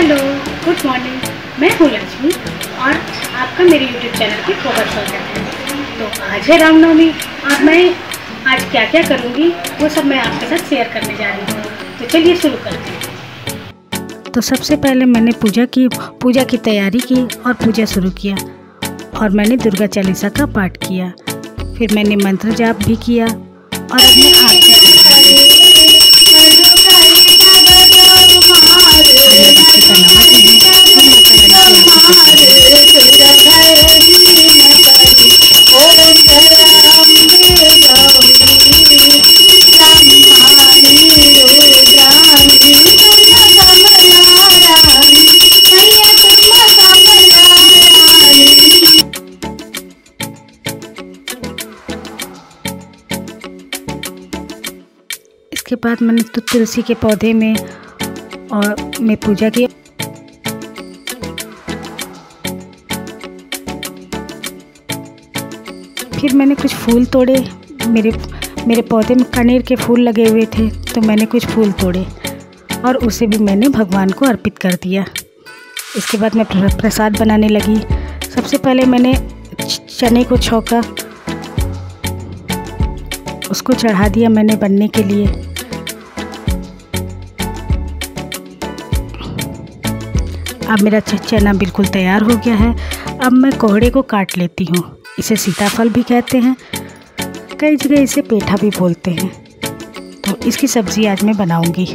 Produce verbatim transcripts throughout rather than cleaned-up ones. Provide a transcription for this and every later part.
Hello, good morning. मैं हूँ लक्ष्मी और आपका मेरे यूट्यूब चैनल पे बहुत स्वागत है। तो आज है रामनवमी और मैं आज क्या क्या करूँगी वो सब मैं आपके साथ शेयर करने जा रही हूँ। तो चलिए शुरू करते हैं। तो सबसे पहले मैंने पूजा की पूजा की तैयारी की और पूजा शुरू किया और मैंने दुर्गा चालीसा का पाठ किया। फिर मैंने मंत्र जाप भी किया और अपने आरती इसके बाद मैंने तो तुलसी के पौधे में और मैं पूजा की। फिर मैंने कुछ फूल तोड़े। मेरे मेरे पौधे में कनेर के फूल लगे हुए थे तो मैंने कुछ फूल तोड़े और उसे भी मैंने भगवान को अर्पित कर दिया। इसके बाद मैं प्रसाद बनाने लगी। सबसे पहले मैंने चने को छौंका, उसको चढ़ा दिया मैंने बनने के लिए। अब मेरा चना बिल्कुल तैयार हो गया है। अब मैं कोहड़े को काट लेती हूँ। इसे सीताफल भी कहते हैं, कई जगह इसे पेठा भी बोलते हैं। तो इसकी सब्ज़ी आज मैं बनाऊंगी।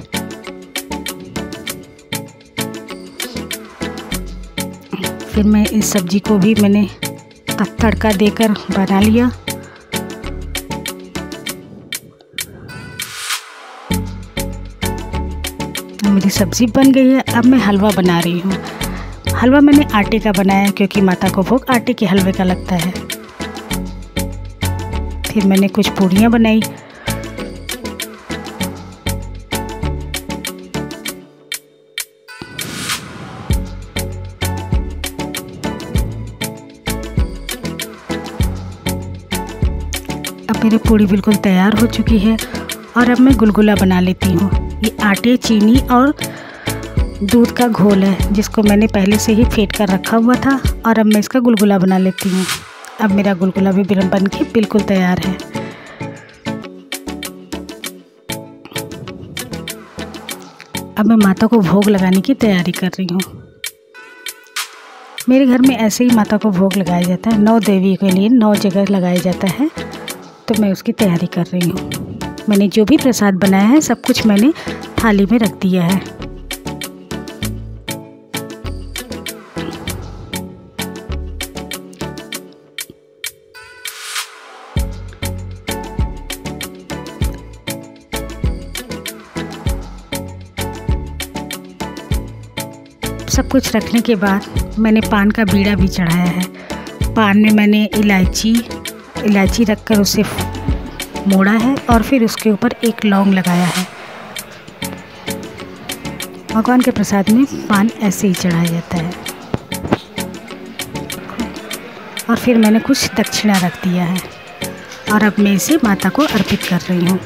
फिर मैं इस सब्ज़ी को भी मैंने तड़का देकर बना लिया। मेरी सब्ज़ी बन गई है। अब मैं हलवा बना रही हूँ। हलवा मैंने आटे का बनाया क्योंकि माता को भोग आटे के हलवे का लगता है। फिर मैंने कुछ पूड़ियाँ बनाई। अब मेरी पूड़ी बिल्कुल तैयार हो चुकी है और अब मैं गुलगुला बना लेती हूँ। ये आटे, चीनी और दूध का घोल है जिसको मैंने पहले से ही फेंट कर रखा हुआ था और अब मैं इसका गुलगुला बना लेती हूँ। अब मेरा गुलगुला भी बन के बिल्कुल तैयार है। अब मैं माता को भोग लगाने की तैयारी कर रही हूँ। मेरे घर में ऐसे ही माता को भोग लगाया जाता है। नौ देवी के लिए नौ जगह लगाया जाता है, तो मैं उसकी तैयारी कर रही हूँ। मैंने जो भी प्रसाद बनाया है सब कुछ मैंने थाली में रख दिया है। सब कुछ रखने के बाद मैंने पान का बीड़ा भी चढ़ाया है। पान में मैंने इलायची इलायची रखकर उसे मोड़ा है और फिर उसके ऊपर एक लौंग लगाया है। भगवान के प्रसाद में पान ऐसे ही चढ़ाया जाता है। और फिर मैंने कुछ दक्षिणा रख दिया है और अब मैं इसे माता को अर्पित कर रही हूँ।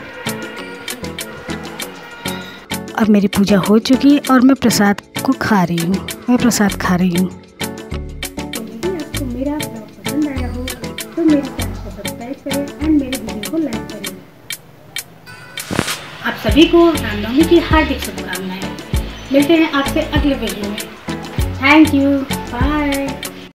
अब मेरी पूजा हो चुकी है और मैं प्रसाद को खा रही हूँ। मैं प्रसाद खा रही हूँ। यदि आपको मेरा ब्लॉग पसंद आया हो तो मेरे चैनल को सब्सक्राइब करें एंड मेरे वीडियो को लाइक करें। आप सभी को रामनवमी की हार्दिक शुभकामनाएं। मिलते हैं आपसे अगले वीडियो में। Thank you, bye.